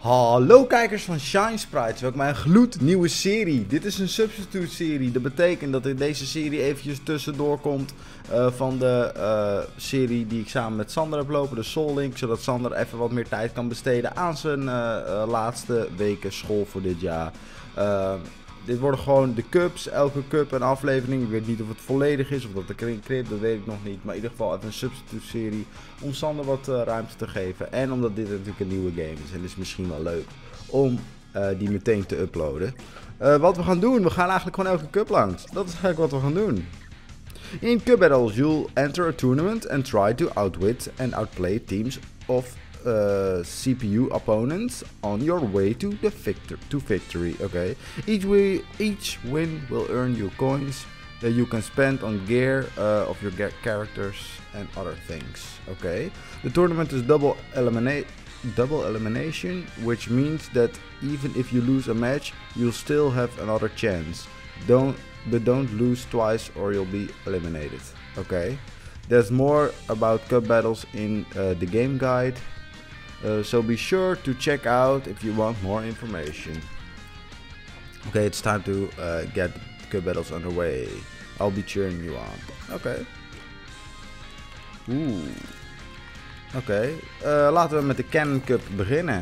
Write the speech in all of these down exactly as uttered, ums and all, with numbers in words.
Hallo kijkers van Shine Sprites, welkom bij een gloednieuwe serie. Dit is een substitute serie, dat betekent dat in deze serie eventjes tussendoor komt uh, van de uh, serie die ik samen met Sander heb lopen, de Soul Link, zodat Sander even wat meer tijd kan besteden aan zijn uh, uh, laatste weken school voor dit jaar. Uh, dit worden gewoon de cups, elke cup een aflevering. Ik weet niet of het volledig is of dat de crypt, dat weet ik nog niet. Maar in ieder geval even een substitute serie om Sander wat uh, ruimte te geven. En omdat dit natuurlijk een nieuwe game is en het is misschien wel leuk om uh, die meteen te uploaden. Uh, wat we gaan doen, we gaan eigenlijk gewoon elke cup langs. Dat is eigenlijk wat we gaan doen. In cup battles you'll enter a tournament and try to outwit and outplay teams of Uh, C P U opponents on your way to the victor to victory. Okay. Each way, each win will earn you coins that you can spend on gear uh, of your ge characters and other things. Okay. The tournament is double eliminate, double elimination, which means that even if you lose a match, you'll still have another chance. Don't, but don't lose twice or you'll be eliminated. Okay. There's more about cup battles in uh, the game guide. Uh, so be sure to check out if you want more information. Okay, it's time to uh, get cup battles underway. I'll be cheering you on. Okay. Oeh. Oké, okay. uh, laten we met de Cannon Cup beginnen.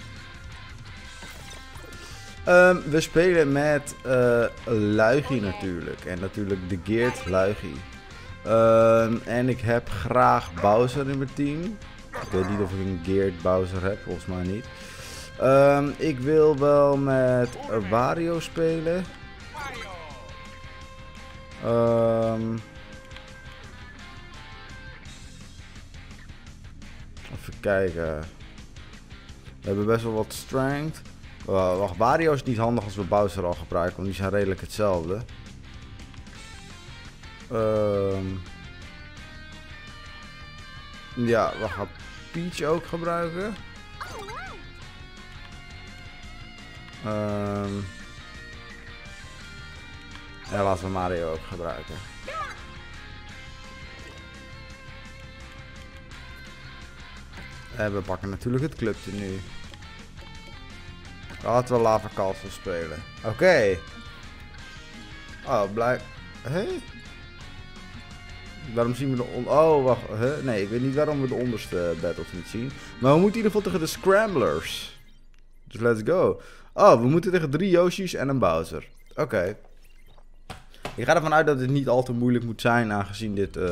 Um, we spelen met uh, Luigi natuurlijk. En natuurlijk de Geared Luigi. Um, en ik heb graag Bowser in mijn team. Ik weet niet of ik een Geared Bowser heb, volgens mij niet. Um, ik wil wel met Wario spelen. Um, even kijken. We hebben best wel wat strength. Uh, wacht, Wario is niet handig als we Bowser al gebruiken, want die zijn redelijk hetzelfde. Um, ja, we gaan Peach ook gebruiken. Um, en laten we Mario ook gebruiken. En we pakken natuurlijk het clubje nu. Laten we Lava Castle spelen. Oké. Okay. Oh, blijk. Hé? Hey? Waarom zien we de on... Oh, wacht. Huh? Nee, ik weet niet waarom we de onderste battles niet zien. Maar we moeten in ieder geval tegen de Scramblers. Dus let's go. Oh, we moeten tegen drie Yoshi's en een Bowser. Oké. Okay. Ik ga ervan uit dat het niet al te moeilijk moet zijn, aangezien dit uh,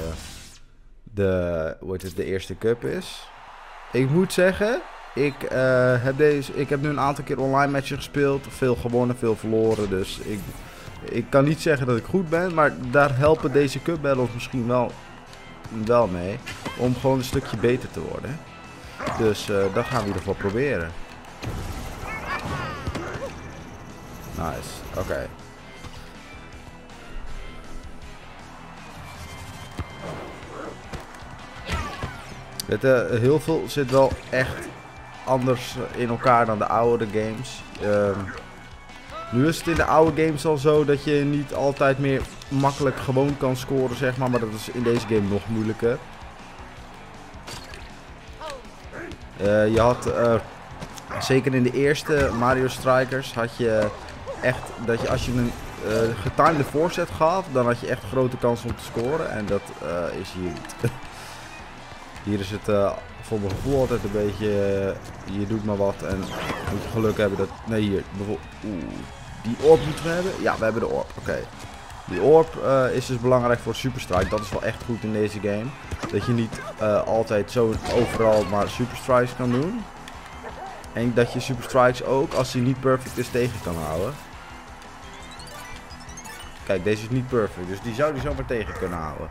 de, hoe heet het, de eerste cup is. Ik moet zeggen, ik, uh, heb deze, ik heb nu een aantal keer online matches gespeeld. Veel gewonnen, veel verloren. Dus ik... Ik kan niet zeggen dat ik goed ben, maar daar helpen deze cup battles misschien wel, wel mee. Om gewoon een stukje beter te worden. Dus uh, dat gaan we in ieder geval proberen. Nice, oké. Okay. Het, uh, heel veel zit wel echt anders in elkaar dan de oude games. Um, Nu is het in de oude games al zo dat je niet altijd meer makkelijk gewoon kan scoren, zeg maar. Maar dat is in deze game nog moeilijker. Uh, je had, uh, zeker in de eerste Mario Strikers, had je echt dat je als je een uh, getimede voorzet gaf, dan had je echt grote kans om te scoren. En dat uh, is hier niet. Hier is het uh, voor mijn gevoel altijd een beetje, uh, je doet maar wat en moet je geluk hebben dat, nee hier, bijvoorbeeld, oeh, die orb moeten we hebben? Ja, we hebben de orb, oké. Okay. Die orb uh, is dus belangrijk voor Super Strike, dat is wel echt goed in deze game. Dat je niet uh, altijd zo overal maar Super Strikes kan doen. En dat je Super Strikes ook, als die niet perfect is, tegen kan houden. Kijk, deze is niet perfect, dus die zou die zomaar tegen kunnen houden.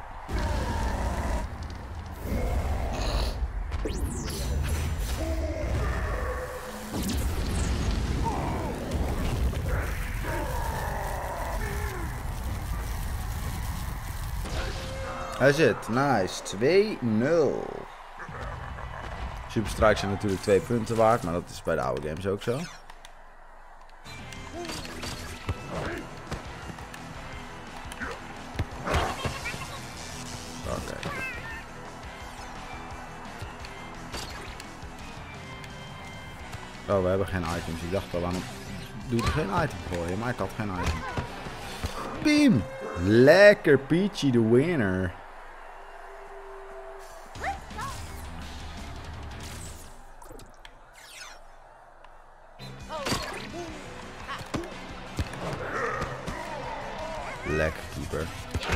Hij zit, nice, twee nul. Super Strikes zijn natuurlijk twee punten waard, maar dat is bij de oude games ook zo. Oké. Okay. Oh, we hebben geen items. Ik dacht al, waarom doe ik geen item gooien? Maar ik had geen item. Pim! Lekker Peachy de winner. Lekker keeper.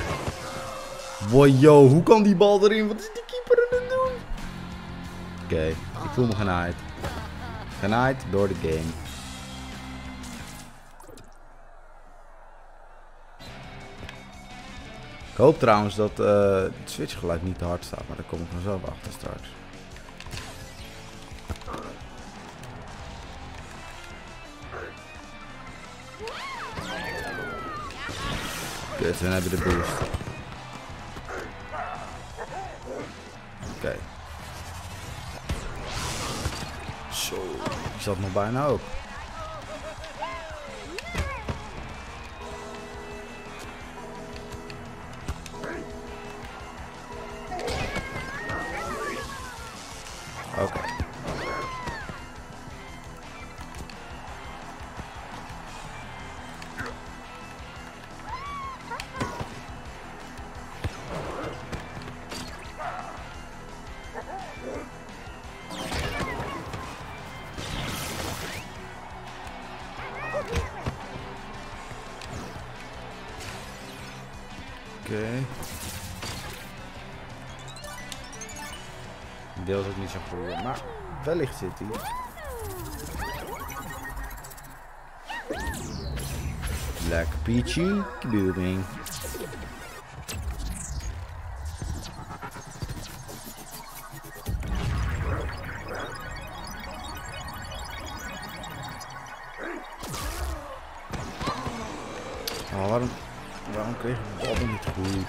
Wow, yo, hoe kan die bal erin? Wat is die keeper aan het doen? Oké, okay, ik voel me genaaid. Genaaid door de game. Ik hoop trouwens dat uh, het switchgeluid niet te hard staat, maar daar kom ik vanzelf achter straks. Kut, we hebben de boost. Oké. Okay. Zo, ik zat nog bijna ook. Oké. Okay. Okay. Deels ook niet zo goed, maar wellicht zit hij. Lekker Peachy, bedoeling. Oh, waarom, waarom kreeg ik de bal niet goed?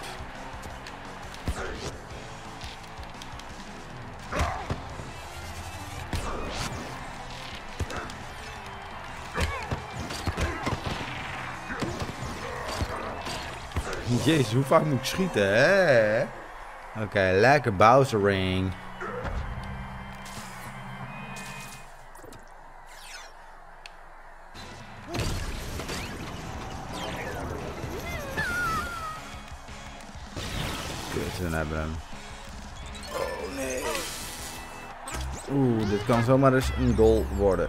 Jezus, hoe vaak moet ik schieten, hè? Oké, okay, lekker Bowser ring. Kut, we hebben hem. Oh nee. Oeh, dit kan zomaar eens een goal worden.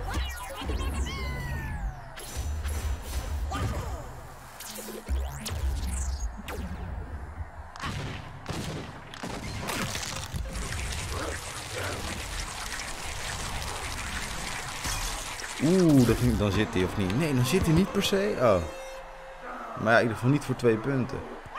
Oeh, dat ging, dan zit hij of niet? Nee, dan zit hij niet per se. Oh. Maar ja, in ieder geval niet voor twee punten.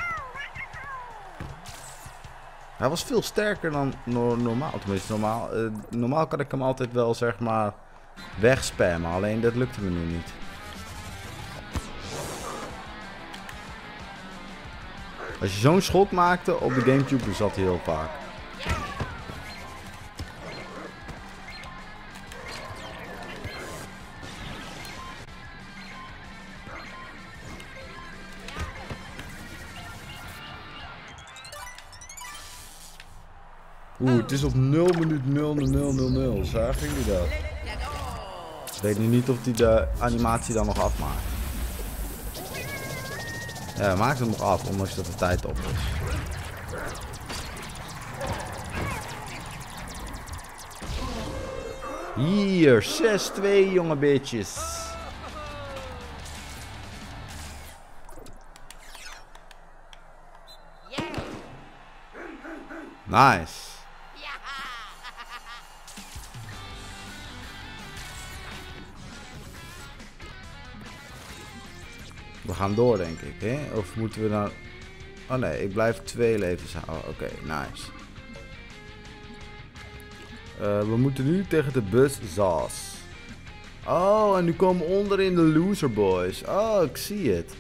Hij was veel sterker dan no normaal. Tenminste, normaal, uh, normaal kan ik hem altijd wel, zeg maar, wegspammen. Alleen dat lukte me nu niet. Als je zo'n schot maakte op de Gamecube, dan zat hij heel vaak. Oeh, het is op nul minuut nul nul nul nul. Zagen jullie dat? Ik weet nu niet of hij de animatie dan nog afmaakt. Ja, hij maakt hem nog af, ondanks dat de tijd op is. Hier, zes twee jonge bitches. Nice. We gaan door, denk ik, hè? Of moeten we dan... Oh nee, ik blijf twee levens houden. Oké, okay, nice. Uh, we moeten nu tegen de Buzzsaws. Oh, en nu komen we onder in de Loser Boys. Oh, ik zie het.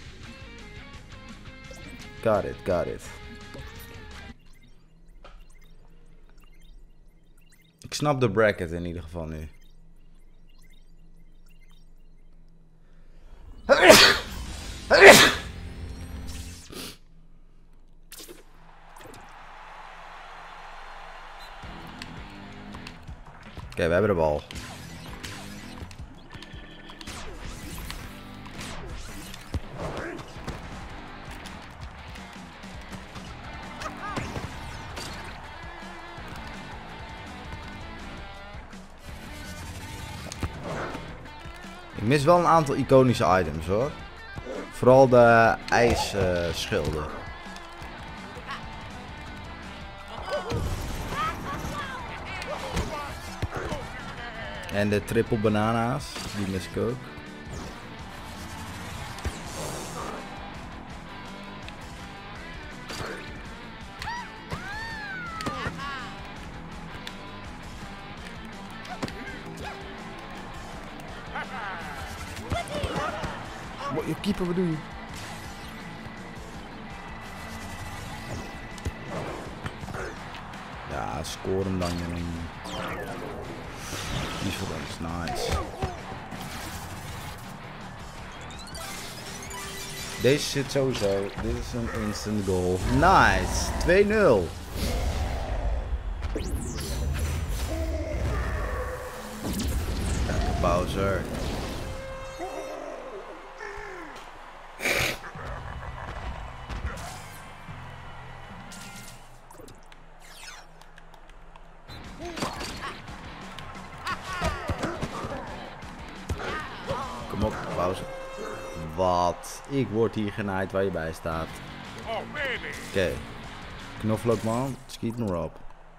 Got it, got it. Ik snap de bracket in ieder geval nu. Oké, okay, we hebben de bal. Ik mis wel een aantal iconische items hoor. Vooral de ijsschilden. En de triple banana's, die mis ik ook. Wat je keeper, wat doe je? Ja, score hem dan jongen. Die is voor ons, nice. Deze zit sowieso. Dit is een instant goal. Nice. twee nul. Lekker Bowser. Kom op, pauze. Wat? Ik word hier genaaid waar je bij staat. Oké. Okay. Knoflookman, schiet maar op.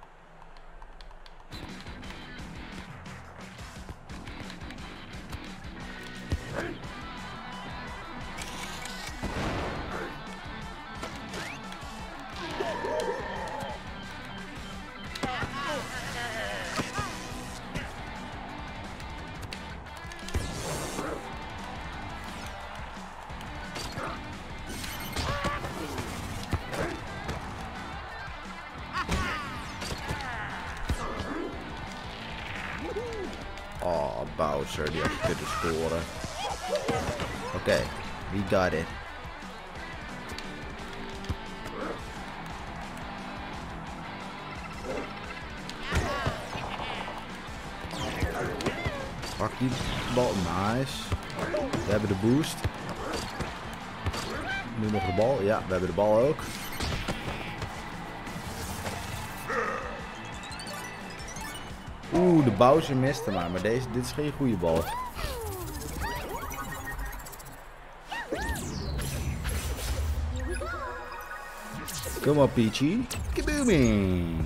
Oh, Bowser, die had kunnen scoren. Oké, okay, we got it. Pak die bal, nice. We hebben de boost. Nu nog de bal, ja, we hebben de bal ook. Oeh, de Bowser miste maar, maar deze, dit is geen goede bal. Kom op, Peachy. Kabooming!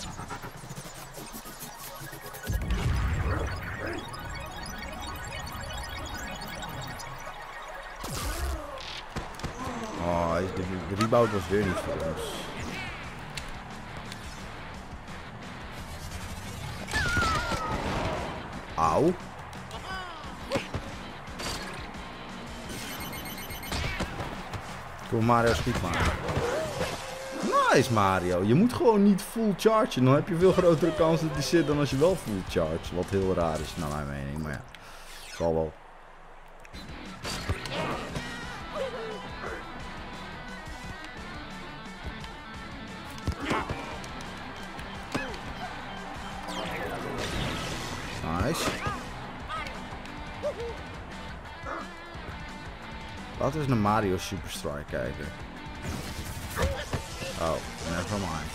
Oh, de, de rebound was weer niet voor ons. Auw. Kom Mario, schiet maar. Nice Mario. Je moet gewoon niet full chargen. Dan heb je veel grotere kans dat die zit dan als je wel full charge. Wat heel raar is naar mijn mening. Maar ja, zal wel. Nice. Laten we eens naar Mario Super Strike kijken. Oh, never mind.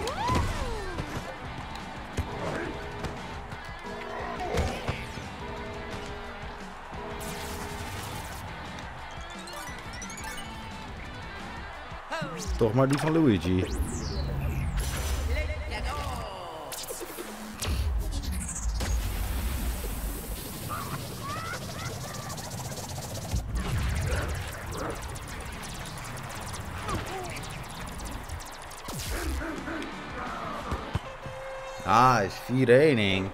Toch maar die van Luigi. Ah, is vier één.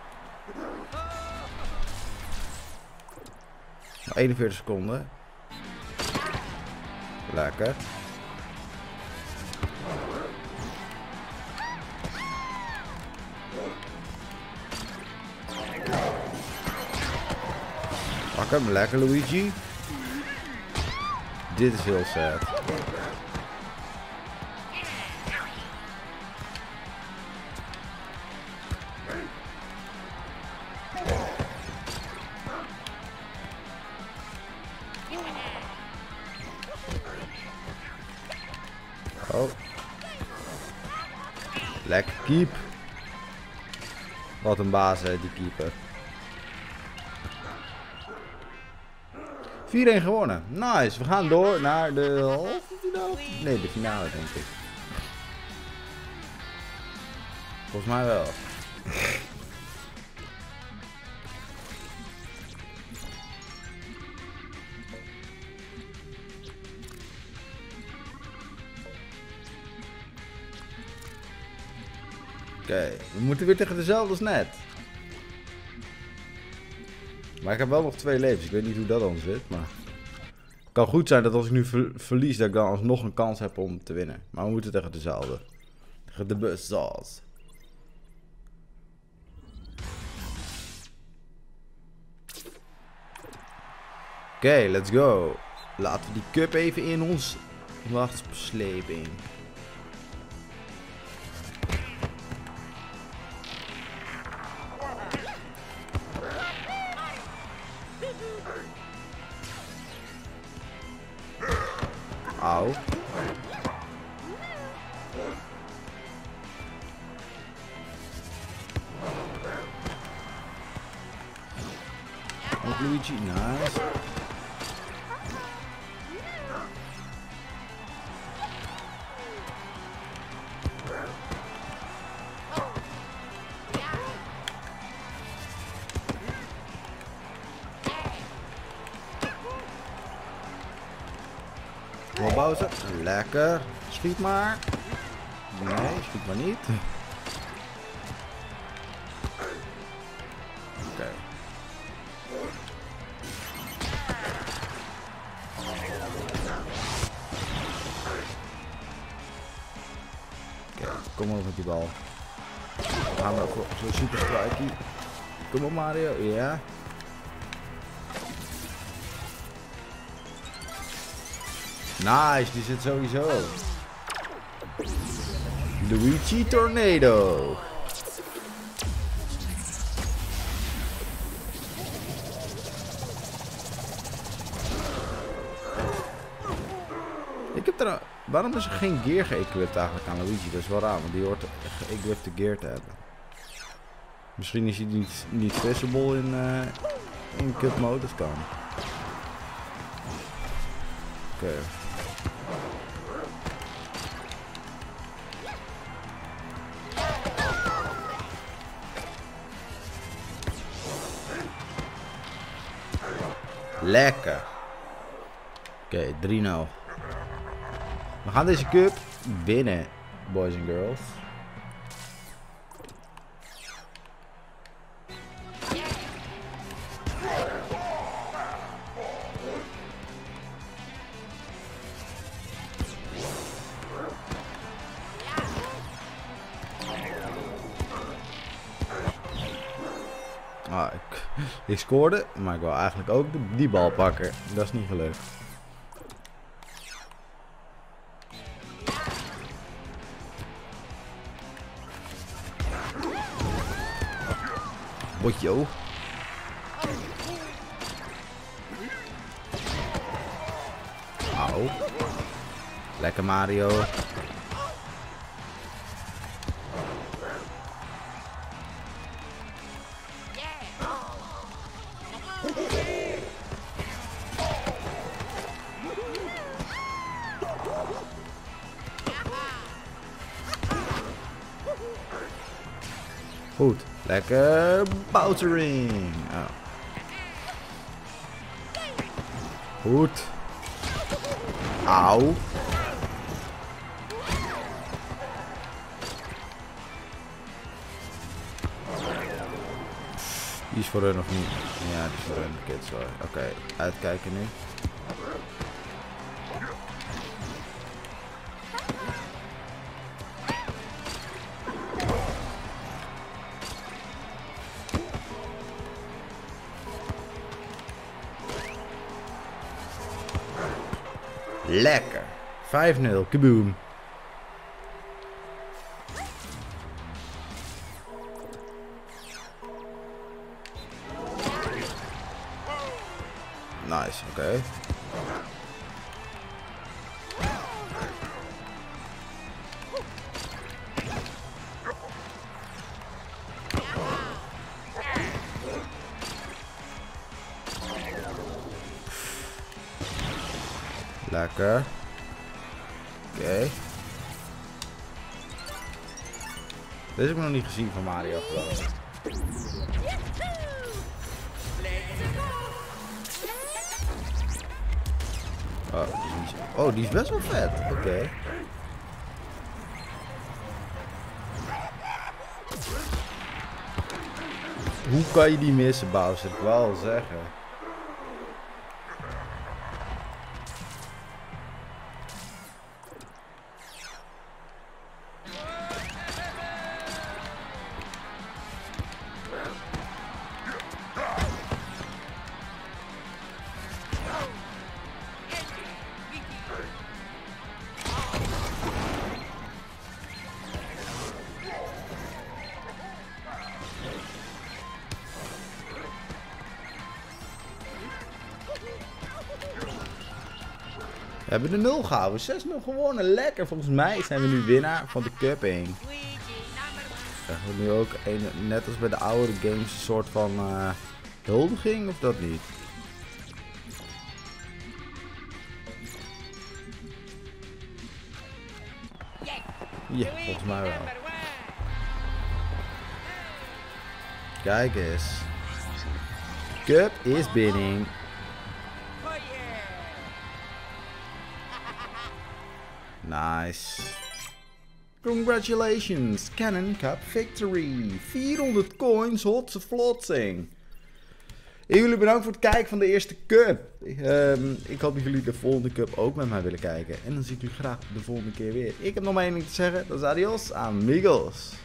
eenenveertig seconden. Lekker. Pak hem, lekker Luigi. Dit is heel sad. Oh. Lekker keep. Wat een baas hè, die keeper. vier een gewonnen. Nice. We gaan door naar de halve finale. Nee, de finale denk ik. Volgens mij wel. Oké, okay, we moeten weer tegen dezelfde als net. Maar ik heb wel nog twee levens. Ik weet niet hoe dat dan zit, maar... Het kan goed zijn dat als ik nu ver verlies, dat ik dan alsnog een kans heb om te winnen. Maar we moeten tegen dezelfde. Tegen de Buzzsaws. Oké, okay, let's go. Laten we die cup even in ons wacht slepen. Auw. Ook Luigi, nice. Bowser, lekker. Schiet maar. Nee, schiet maar niet. Oké. Okay. Oké, okay, kom maar met die bal. We gaan we voor zo'n super strike. Kom op Mario, ja. Yeah. Nice, die zit sowieso. Luigi Tornado. Ik heb er... Waarom is er geen gear geëquipt eigenlijk aan Luigi? Dat is wel raar, want die hoort geëquipte gear te hebben. Misschien is hij niet, niet visible in, uh, in cup mode, dat kan. Oké. Okay. Lekker. Oké, okay, drie nul. We gaan deze cup winnen, boys en girls. Ah, ik, ik scoorde, maar ik wil eigenlijk ook die bal pakken. Dat is niet gelukt. Botjo. Auw. Lekker Mario. Goed, lekker Bowsering. Oh. Goed. Auw. Die is voor hun of niet? Ja, die is voor hun, kids. Oké, okay, uitkijken nu. Lekker. vijf nul. Kaboom. Nice, oké. Okay. Lekker. Oké. Okay. Deze heb ik nog niet gezien van Mario geloof ik. Oh, die is, oh, die is best wel vet. Oké. Okay. Hoe kan je die missen, Bowser? Ik wil wel zeggen. We hebben de nul gehouden. zes nul gewonnen. Lekker. Volgens mij zijn we nu winnaar van de cupping. Krijgen we nu ook een, net als bij de oude games een soort van uh, huldiging of dat niet? Ja, volgens mij wel. Kijk eens. Cup is binnen. Nice. Congratulations, Cannon Cup victory. vierhonderd coins, hotse flotsing. En jullie bedankt voor het kijken van de eerste cup. Um, ik hoop dat jullie de volgende cup ook met mij willen kijken. En dan zie ik jullie graag de volgende keer weer. Ik heb nog maar één ding te zeggen. Dat is adios, amigos.